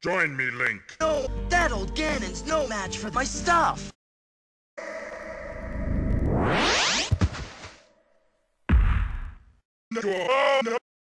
Join me, Link. No, that old Ganon's no match for my stuff. No.